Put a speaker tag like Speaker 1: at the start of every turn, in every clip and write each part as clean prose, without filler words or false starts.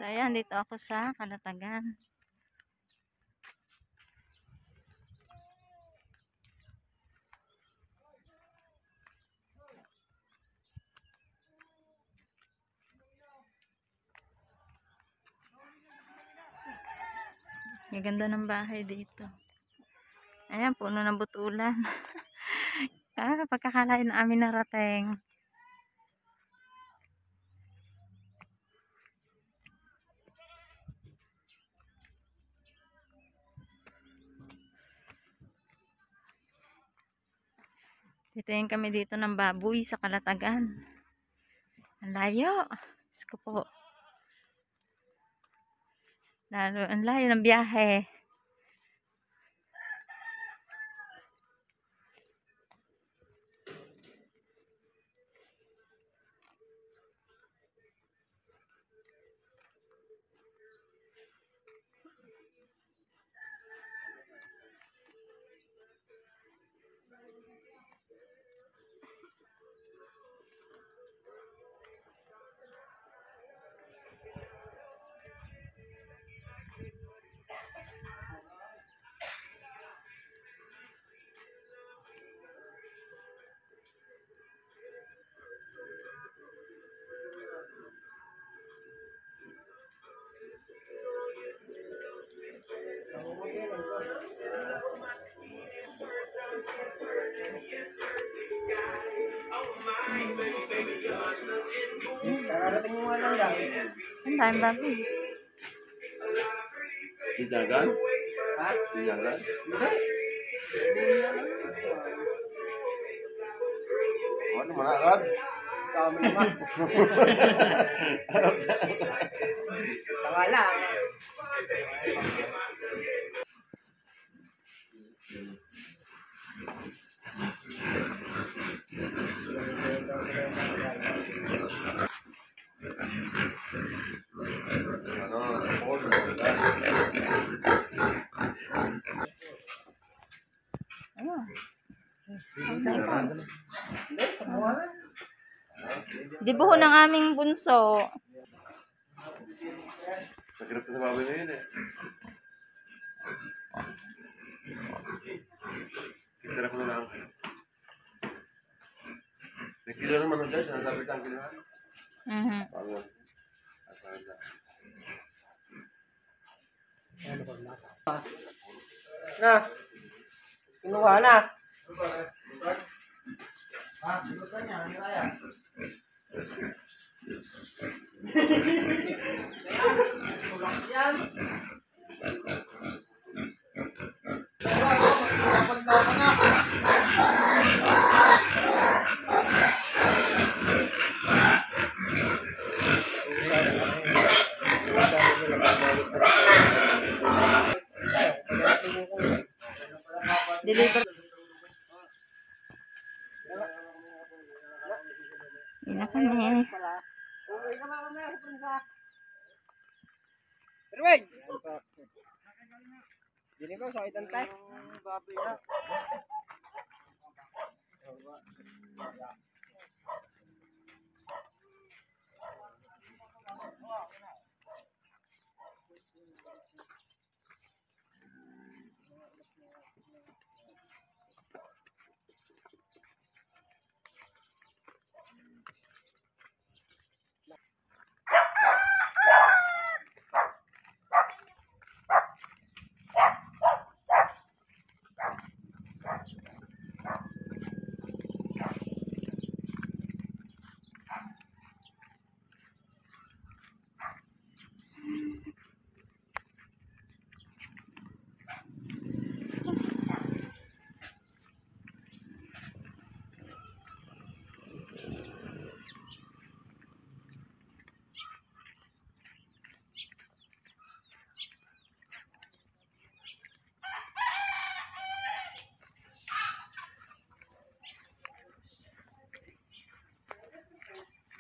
Speaker 1: ayan, dito ako sa Kalatagan. Ang ganda ng bahay dito. Ayan, puno ng butulan. Pagkakalain na amin narating. Titingin kami dito ng baboy sa Kalatagan. Ang layo. Diyos ko po. Lalo, ang layo ng biyahe.
Speaker 2: Nakarating mo nga lang yan.
Speaker 1: Ang dami baboy.
Speaker 3: Dijagan?
Speaker 2: Ha?
Speaker 3: Dijagan?
Speaker 2: Hindi.
Speaker 3: Ano manakad?
Speaker 2: Kami naman. Saka lang.
Speaker 3: Ano? Polo.
Speaker 1: Ayun.
Speaker 2: Hindi, sa buwan.
Speaker 1: Di buho ng aming bunso.
Speaker 3: Sakirap ka sa baboy na yun eh. Kitira ko na lang. May kilo naman ang guys. Nasabit ang kilohan. Pangon. Asada.
Speaker 2: Na. Kinuha na. Ha? Kinuha niya. Ano kaya? Yan.
Speaker 1: Deliver. Hindi na kami.
Speaker 2: Erwin! Dili ba sa itan tayo? Baboy na.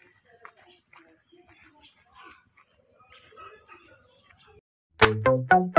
Speaker 4: Thank you.